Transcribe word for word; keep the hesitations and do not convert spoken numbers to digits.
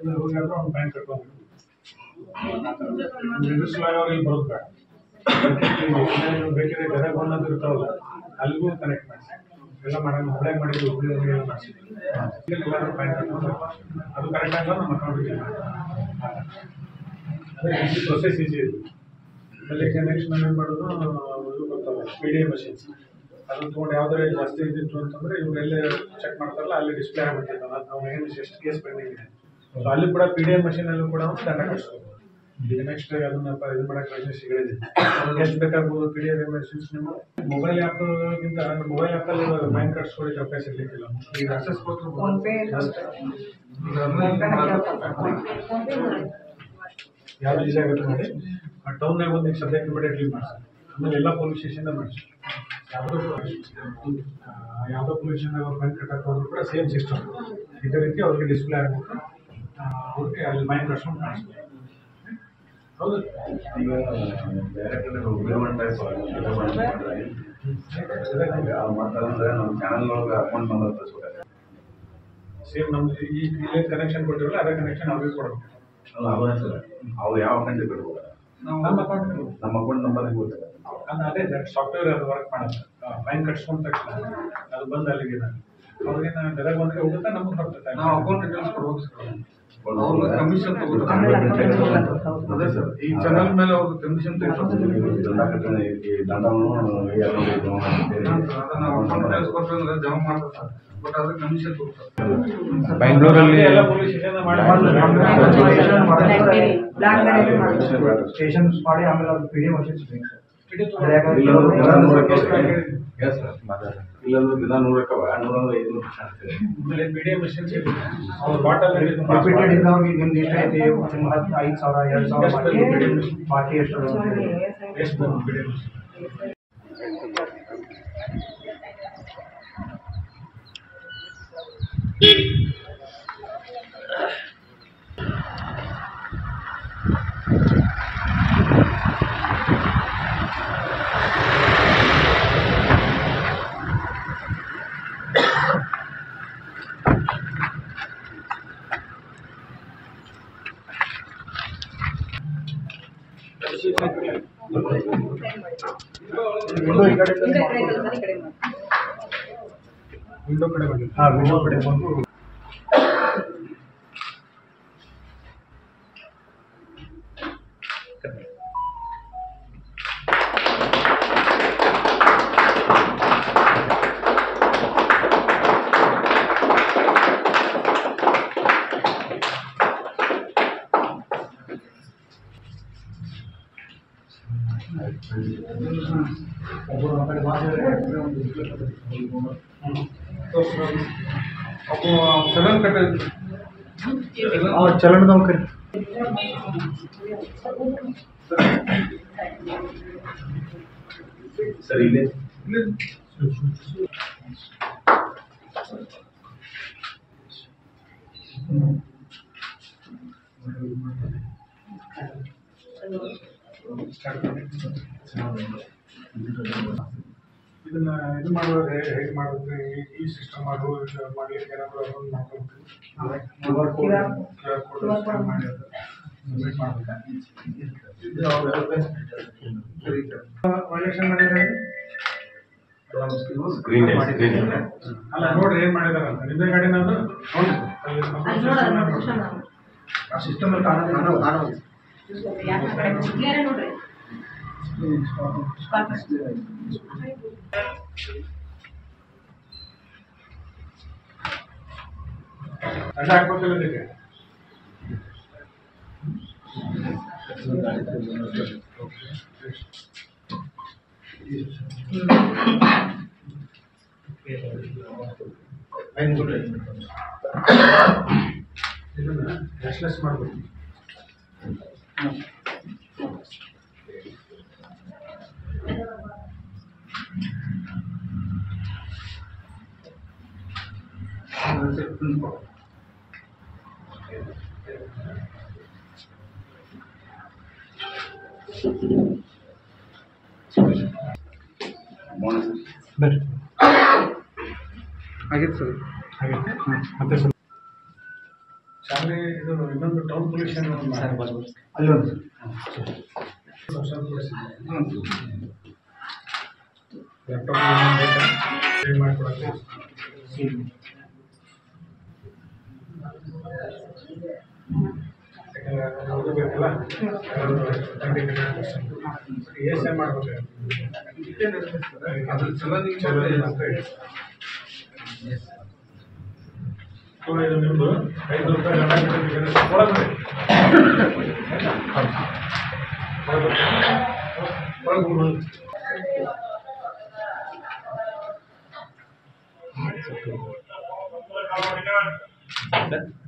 ಹೋಗಿದ್ರೆ ಒಂದು ಬ್ಯಾಂಕ್ ಕಟ್ಕೊಂಡು ರಿಜಿಸ್ಟರ್ ಇಲ್ಲಿ ಬರೋದು ಬೇಡ. ಬೇಕಿದ್ರೆ ಗದಗ ಅನ್ನೋದು ಇರ್ತಾವಲ್ಲ ಅಲ್ಲಿಗೂ ಕನೆಕ್ಟ್ ಮಾಡಿಸಿ ಎಲ್ಲ ಮಾಡೋಣ. ಹುಬ್ಳ್ಯಾಗ ಮಾಡಿದ್ದು ಹುಬ್ಳಿ ಮಾಡಿಸಿ ಎಲ್ಲರೂ ಬ್ಯಾಂಕ್ ಕಟ್ಕೊಂಡು ಅದು ಕರೆಕ್ಟ್ ಆಗ ನಮ್ಮ ಅಕೌಂಟಿಗೆ ಅದೇ ಈಸಿ ಪ್ರೊಸೆಸ್ ಈಸಿ ಇದೆ. ಆಮೇಲೆ ಕನೆಕ್ಷನ್ ಏನು ಮಾಡೋದು ಇದು ಗೊತ್ತಲ್ಲ ಪಿ ಡಿ ಎ ಮಷಿನ್ಸ್ ಅದನ್ನು ತೊಗೊಂಡು ಯಾವುದೇ ಜಾಸ್ತಿ ಇದ್ದಿತ್ತು ಅಂತಂದರೆ ಇವರೆಲ್ಲೇ ಚೆಕ್ ಮಾಡ್ತಾರಲ್ಲ ಅಲ್ಲಿ ಡಿಸ್ಪ್ಲೇ ಆಗಿಬಿಟ್ಟಿರ್ತಾವೆ ನಾವು ಏನು ಎಷ್ಟು ಕೇಸ್ ಪೆಂಡಿಂಗ್ ಇದೆ. ಸೊ ಅಲ್ಲಿ ಕೂಡ ಪಿ ಡಿ ಎ ಮಷೀನಲ್ಲೂ ಕೂಡ ಡಾಟಾ ಕಳಿಸ್ಬೋದು. ಈಗ ನೆಕ್ಸ್ಟ್ ಅದನ್ನಪ್ಪ ಇದು ಮಾಡೋಕ್ಕೆ ರಜೆ ಸಿಗಲಿದೆ ಅವ್ರಿಗೆ ಎಷ್ಟು ಬೇಕಾಗ್ಬೋದು ಪಿ ಡಿ ಎ ಮಷೀನ್ಸ್ ನಿಮ್ಮ ಮೊಬೈಲ್ ಆ್ಯಪ್ಗಿಂತ ಮೊಬೈಲ್ ಆ್ಯಪಲ್ಲಿ ಬ್ಯಾಂಕ್ ಕಟ್ಸ್ಕೊಳ್ಳಿಕ್ಕೆ ಅವಕಾಶ ಇರಲಿಕ್ಕಿಲ್ಲ. ಈಗ ಅಕ್ಸೆಸ್ ಕೊಟ್ಟು ಯಾವ್ದು ಈಸಿ ಆಗುತ್ತೆ ಮಾಡಿ ಆ ಟೌನ್ನಾಗ ಒಂದು ಈಗ ಸದ್ಯಕ್ಕೆ ಇಮಿಡಿಯೇಟ್ಲಿ ಮಾಡಿಸಿ ಆಮೇಲೆ ಎಲ್ಲ ಪೊಲೀಸ್ ಸ್ಟೇಷನ್ದಾಗ ಮಾಡಿಸಿ ಯಾವುದೋ ಯಾವುದೋ ಪೊಲೀಸ್ ಸ್ಟೇಷನ್ದಾಗ ಅವ್ರು ಬ್ಯಾಂಕ್ ಕಟ್ಟಕ್ಕೆ ಹೋದ್ರು ಕೂಡ ಸೇಮ್ ಸಿಸ್ಟಮ್ ಇದೇ ರೀತಿ ಅವ್ರಿಗೆ ಡಿಸ್ಪ್ಲೇ ಆಗ್ಬಿಟ್ಟು ಅವ್ರಿಗೆ ಅಲ್ಲಿ ಬ್ಯಾಂಕ್ ಕಟ್ಸ್ಕೊಂಡು ಕಾಣಿಸ್ಬೇಕು. ಹೌದು ಈಗ ಬೇರೆ ಕಡೆ ಮಾತಾಡಿದ್ರೆ ನಮ್ಮ ಚಾನಲ್ ಒಳಗೆ ಅಕೌಂಟ್ ನಂಬರ್ ತರಿಸ್ಬೇಕು. ಸೇಮ್ ನಮ್ದು ಈ ಇಲ್ಲೇ ಕನೆಕ್ಷನ್ ಕೊಟ್ಟಿರಲ್ಲ ಅದೇ ಕನೆಕ್ಷನ್ ಅವ್ರಿಗೆ ಕೊಡಬೇಕು. ಅಲ್ಲ ಅವನೇ ಸರ್ ಅವ್ರು ಯಾವ ಅಕೌಂಟಿಗೆ ಬಿಡ್ಬೋದು ನಮ್ಮ ಅಕೌಂಟ್ ನಮ್ಮ ಅಕೌಂಟ್ ನಂಬರ್ಗೆ ಗೊತ್ತಿಲ್ಲ. ಅದು ಅದೇ ಸಾಫ್ಟ್ವೇರ್ ಅದು ವರ್ಕ್ ಮಾಡುತ್ತೆ. ಬ್ಯಾಂಕ್ ಕಟ್ಸ್ಕೊಂಡ ತಕ್ಷಣ ಅದು ಬಂದು ಅಲ್ಲಿಗೆ ಅವ್ರಿಗೆ ನಾನು ಗದಗ ಬಂದರೆ ಹೋಗುತ್ತೆ ನಮಗೆ ಬರ್ತದೆ. ನಾವು ಅಕೌಂಟ್ ಡೀಟೇಲ್ಸ್ ಕೊಡ್ಬೇಕು ಸರ್. ಅವ್ರ ಕಮಿಷನ್ ತಗೋತಾರೆ ಅದೇ ಸರ್ ಈ ಚಾನಲ್ ಮೇಲೆ ಅವ್ರ ಕಮಿಷನ್ ತೆಗೆದುಕೊಡ್ತಾರೆ. ಜಮಾ ಮಾಡ್ತಾರೆ ಸರ್ ಬಟ್ ಅದಕ್ಕೆ ಕಮಿಷನ್ ತಗೋತಾರೆ. ಬೆಂಗಳೂರಲ್ಲಿ ಎಲ್ಲ ಪೊಲೀಸ್ ಸ್ಟೇಷನ್ ಮಾಡಿ ಆಮೇಲೆ ಅದು ಪಿ ಡಿ ಮಷೀನ್ಸ್ ಬೇಕು ಸರ್. ಇಲ್ಲಂದ್ರೆ ದಿನ ನೂರಕ್ಕವ ನೂರಂದ್ರೆ ಐದು ಆಮೇಲೆ ಪಿ ಡಿ ಎ ಮಷೀನ್ಸ್ ಅವ್ರ ಬಾಟಲ್ ರಿಪೀಟೆಡ್ ಇದ್ದವ್ರಿಗೆ ನಿಮ್ದು ಎಷ್ಟು ಐತಿ ಹತ್ತು ಐದು ಸಾವಿರ ಎರಡು ಸಾವಿರ ಬಾಕಿ ಎಷ್ಟು ಎಷ್ಟು P D A machine window ಕಡೆ ಬಂದು ಹಾಂ ವಿಂಡೋ ಕಡೆ ಬಂದು चलन कट और चलन दो कर ಸರ್ ಇದೆ ಇದನ್ನ ಇದು ಮಾಡೋದು ಹೇಗೆ ಮಾಡಿದ್ರೆ ಈ ಸಿಸ್ಟಮ್ ಮಾಡು ಮಾಡಲಿಕ್ಕೆ ಏನಾದರೂ ಅದನ್ನು ಮಾಡ್ಕೊಬೇಕು. ಕ್ಯೂ ಆರ್ ಕೋಡ್ ಸ್ಕ್ಯಾನ್ ಮಾಡಿ ಅದು ಸಬ್ಮಿಟ್ ಮಾಡಬೇಕು. ವೈಲೇಷನ್ ಮಾಡಿದ್ರೆ ಅಲ್ಲ ನೋಡ್ರಿ ಏನು ಮಾಡಿದಾರೆ ಅಂತ ನಿಮ್ದೇ ಗಾಡಿನ ಅದು ನೋಡಿ ಆ ಸಿಸ್ಟಮ್ ಕಾಣೋದು ಅಡ್ಡ ಹಾಕ್ಬೇಕಲ್ಲ ಇದಕ್ಕೆ ಇದನ್ನ ಕ್ಯಾಶ್ಲೆಸ್ ಮಾಡಬೇಕು. ಬರ್ರಿ ಆಗೈತೆ ಸರ್ ಹಾಗೆ ಮತ್ತೆ ಸ್ವಲ್ಪ ಶಾಲೆ ಇದು ಇನ್ನೊಂದು ಟೌನ್ ಪೊಲ್ಯೂಷನ್ ಅಲ್ಲೊಂದು ಲ್ಯಾಪ್ಟಾಪ್ ಮಾಡಿಕೊಡಕ್ಕೆ ಓದಬೇಕಲ್ಲ ಎಸ್ ಎ ಮಾಡ್ಬೇಕು ಅದ್ರ ಚಲೋ ಚಲೋ ಇದು ನಿಮ್ಮದು ಐದು ರೂಪಾಯಿ ಒಳಗಡೆ ಒಳಗೆ